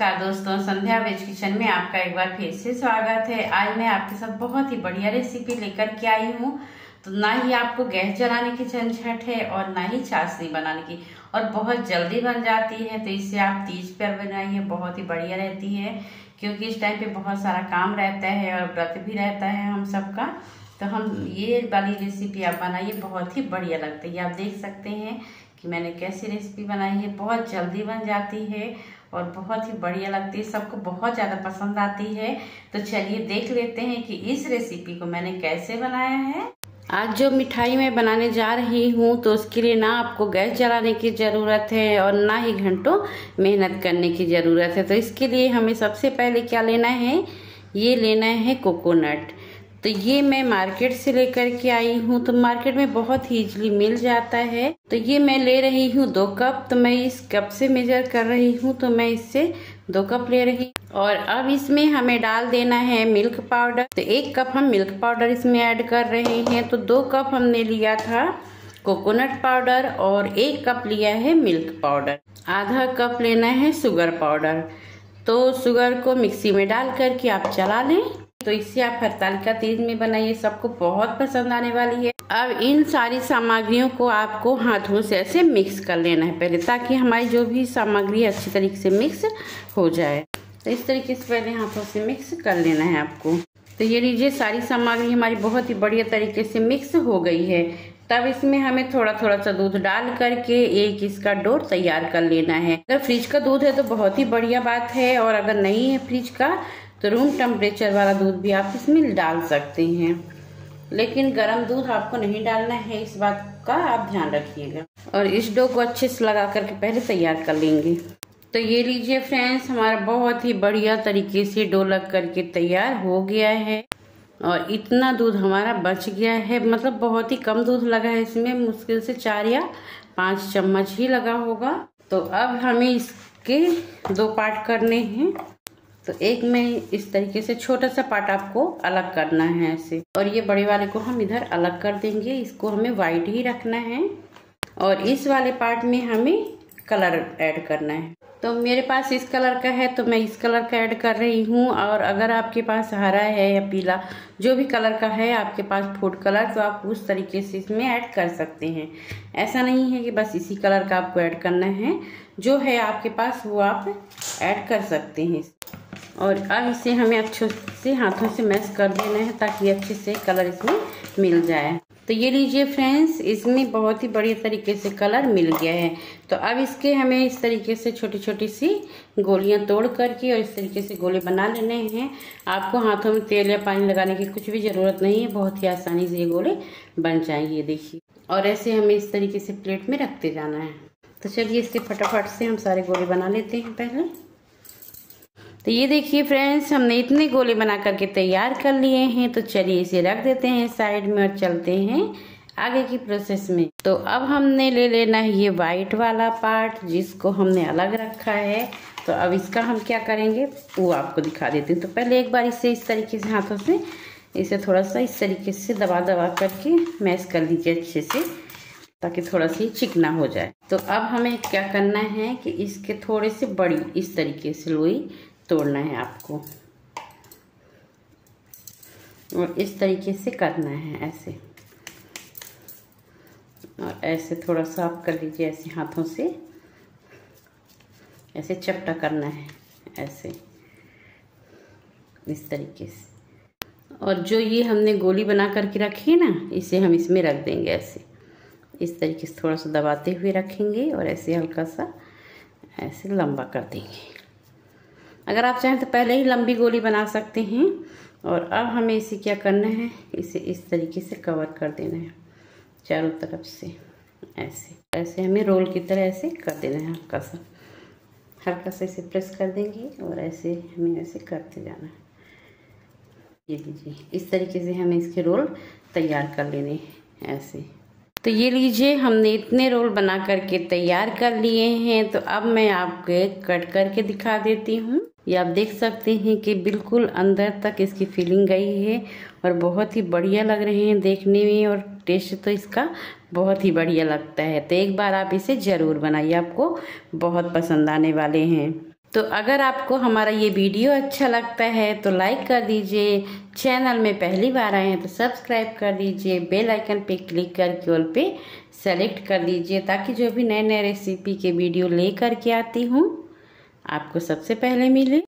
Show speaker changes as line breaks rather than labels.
नमस्कार दोस्तों, संध्या veg kitchen में आपका एक बार फिर से स्वागत है। आज मैं आपके साथ बहुत ही बढ़िया रेसिपी लेकर के आई हूँ। तो ना ही आपको गैस जलाने की झंझट है और ना ही चाशनी बनाने की, और बहुत जल्दी बन जाती है। तो इससे आप तीज पर बनाइए, बहुत ही बढ़िया रहती है, क्योंकि इस टाइम पे बहुत सारा काम रहता है और व्रत भी रहता है हम सबका। तो हम ये वाली रेसिपी आप बनाइए, बहुत ही बढ़िया लगती है। आप देख सकते हैं कि मैंने कैसी रेसिपी बनाई है। बहुत जल्दी बन जाती है और बहुत ही बढ़िया लगती है, सबको बहुत ज़्यादा पसंद आती है। तो चलिए देख लेते हैं कि इस रेसिपी को मैंने कैसे बनाया है। आज जो मिठाई मैं बनाने जा रही हूँ, तो उसके लिए ना आपको गैस जलाने की ज़रूरत है और ना ही घंटों मेहनत करने की ज़रूरत है। तो इसके लिए हमें सबसे पहले क्या लेना है, ये लेना है कोकोनट। तो ये मैं मार्केट से लेकर के आई हूँ, तो मार्केट में बहुत ही इजीली मिल जाता है। तो ये मैं ले रही हूँ 2 कप। तो मैं इस कप से मेजर कर रही हूँ, तो मैं इससे 2 कप ले रही हूँ। और अब इसमें हमें डाल देना है मिल्क पाउडर। तो 1 कप हम मिल्क पाउडर इसमें ऐड कर रहे हैं। तो 2 कप हमने लिया था कोकोनट पाउडर और 1 कप लिया है मिल्क पाउडर। आधा कप लेना है शुगर पाउडर। तो शुगर को मिक्सी में डाल करके आप चला लें। तो इससे आप हरतालिका तीज में बनाइए, सबको बहुत पसंद आने वाली है। अब इन सारी सामग्रियों को आपको हाथों से ऐसे मिक्स कर लेना है पहले, ताकि हमारी जो भी सामग्री अच्छी तरीके से मिक्स हो जाए। तो इस तरीके से पहले हाथों से मिक्स कर लेना है आपको। तो ये लीजिए, सारी सामग्री हमारी बहुत ही बढ़िया तरीके से मिक्स हो गई है। तब इसमें हमें थोड़ा थोड़ा सा दूध डाल करके एक इसका डो तैयार कर लेना है। अगर फ्रिज का दूध है तो बहुत ही बढ़िया बात है, और अगर नहीं है फ्रिज का तो रूम टेम्परेचर वाला दूध भी आप इसमें डाल सकते हैं। लेकिन गर्म दूध आपको नहीं डालना है, इस बात का आप ध्यान रखिएगा। और इस डो को अच्छे से लगा करके पहले तैयार कर लेंगे। तो ये लीजिए फ्रेंड्स, हमारा बहुत ही बढ़िया तरीके से डो लग करके तैयार हो गया है। और इतना दूध हमारा बच गया है, मतलब बहुत ही कम दूध लगा है इसमें, मुश्किल से 4 या 5 चम्मच ही लगा होगा। तो अब हमें इसके 2 पार्ट करने हैं। तो एक में इस तरीके से छोटा सा पार्ट आपको अलग करना है ऐसे, और ये बड़े वाले को हम इधर अलग कर देंगे। इसको हमें वाइट ही रखना है, और इस वाले पार्ट में हमें कलर ऐड करना है। तो मेरे पास इस कलर का है, तो मैं इस कलर का ऐड कर रही हूँ। और अगर आपके पास हरा है या पीला, जो भी कलर का है आपके पास फूड कलर, तो आप उस तरीके से इसमें ऐड कर सकते हैं। ऐसा नहीं है कि बस इसी कलर का आपको ऐड करना है, जो है आपके पास वो आप ऐड कर सकते हैं। और अब इसे हमें अच्छे से हाथों से मैश कर देना है, ताकि अच्छे से कलर इसमें मिल जाए। तो ये लीजिए फ्रेंड्स, इसमें बहुत ही बढ़िया तरीके से कलर मिल गया है। तो अब इसके हमें इस तरीके से छोटी छोटी सी गोलियां तोड़ करके और इस तरीके से गोले बना लेने हैं। आपको हाथों में तेल या पानी लगाने की कुछ भी ज़रूरत नहीं है, बहुत ही आसानी से ये गोले बन जाएंगे, देखिए। और ऐसे हमें इस तरीके से प्लेट में रखते जाना है। तो चलिए इसके फटाफट से हम सारे गोले बना लेते हैं पहले। तो ये देखिए फ्रेंड्स, हमने इतने गोले बना करके तैयार कर लिए हैं। तो चलिए इसे रख देते हैं साइड में और चलते हैं आगे की प्रोसेस में। तो अब हमने ले लेना है ये वाइट वाला पार्ट, जिसको हमने अलग रखा है। तो अब इसका हम क्या करेंगे वो आपको दिखा देते हैं। तो पहले एक बार इसे इस तरीके से हाथों से इसे थोड़ा सा इस तरीके से दबा दबा करके मैश कर लीजिए अच्छे से, ताकि थोड़ा सा चिकना हो जाए। तो अब हमें क्या करना है कि इसके थोड़े से बड़ी इस तरीके से लोई तोड़ना है आपको, और इस तरीके से करना है ऐसे। और ऐसे थोड़ा सा आप कर लीजिए, ऐसे हाथों से ऐसे चपटा करना है ऐसे, इस तरीके से। और जो ये हमने गोली बना करके रखी है ना, इसे हम इसमें रख देंगे ऐसे, इस तरीके से थोड़ा सा दबाते हुए रखेंगे और ऐसे हल्का सा ऐसे लंबा कर देंगे। अगर आप चाहें तो पहले ही लंबी गोली बना सकते हैं। और अब हमें इसे क्या करना है, इसे इस तरीके से कवर कर देना है चारों तरफ से ऐसे। ऐसे हमें रोल की तरह ऐसे कर देना है, हल्का सा इसे प्रेस कर देंगे और ऐसे हमें ऐसे करते जाना है। ये लीजिए, इस तरीके से हमें इसके रोल तैयार कर लेने हैं ऐसे। तो ये लीजिए, हमने इतने रोल बना करके तैयार कर लिए हैं। तो अब मैं आपको कट करके दिखा देती हूँ। ये आप देख सकते हैं कि बिल्कुल अंदर तक इसकी फीलिंग गई है और बहुत ही बढ़िया लग रहे हैं देखने में, और टेस्ट तो इसका बहुत ही बढ़िया लगता है। तो एक बार आप इसे ज़रूर बनाइए, आपको बहुत पसंद आने वाले हैं। तो अगर आपको हमारा ये वीडियो अच्छा लगता है तो लाइक कर दीजिए, चैनल में पहली बार आए हैं तो सब्सक्राइब कर दीजिए, बेल आइकन पे क्लिक करके ऑल पे सेलेक्ट कर दीजिए, ताकि जो भी नए नए रेसिपी के वीडियो लेकर के आती हूँ आपको सबसे पहले मिले।